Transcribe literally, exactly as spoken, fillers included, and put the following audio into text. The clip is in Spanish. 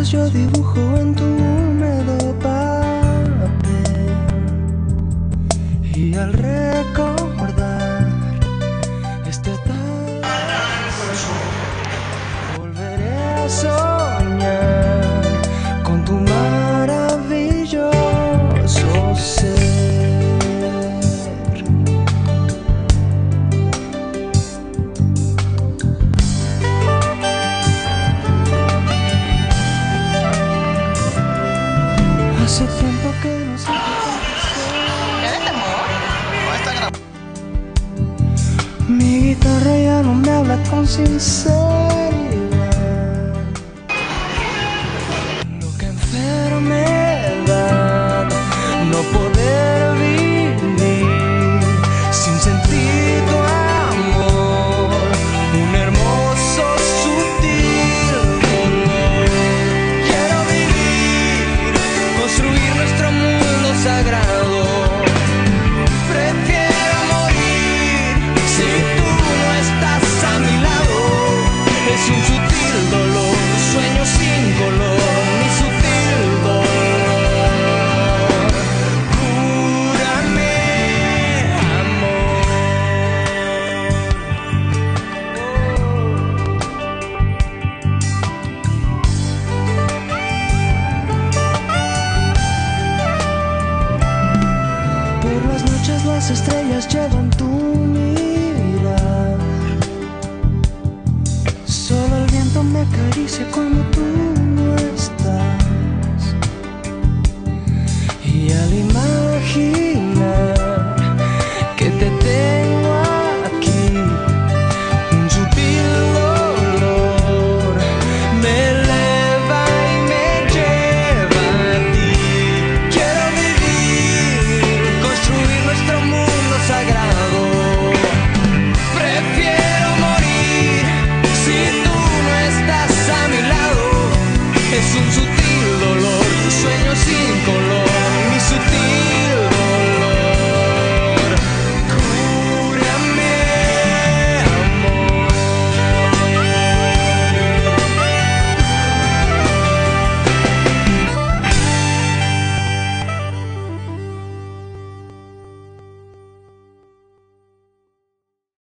besos yo dibujo en tu húmedo papel, y al recordar este tal volveré a soñar con tu maravilloso ser. Hace tiempo que no sé qué hacer. Mi guitarra ya no me habla con sinceridad. Lo que enfermedad no poder vivir sin sentir tu amor, un hermoso sutil dolor. Quiero vivir, construir nuestro mundo sagrado. Prefiero morir si tú no estás a mi lado. Es un sutil dolor, sueño sin color, mi sutil dolor. Cúrame, amor. Por las noches las estrellas llevan tu mirar. Solo el viento me acaricia cuando tú no estás. Y al imaginar